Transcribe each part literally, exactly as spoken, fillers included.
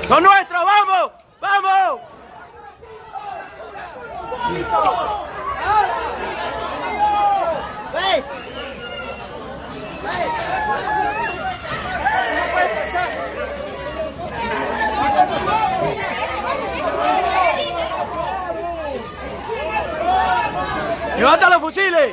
¡Son nuestros! ¡Vamos! ¡Vamos! ¡Ves! ¡Levanta los fusiles!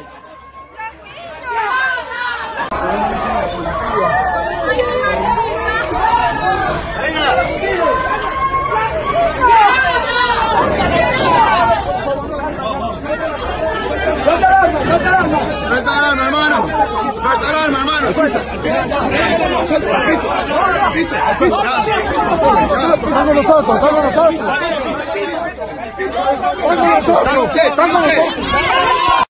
¡Suelta el arma! ¡Suelta el arma, hermano! ¡Suelta el arma, hermano! ¡Suelta! ¡Están con nosotros! ¡Están con nosotros! ¡Están con nosotros! ¡Están con nosotros!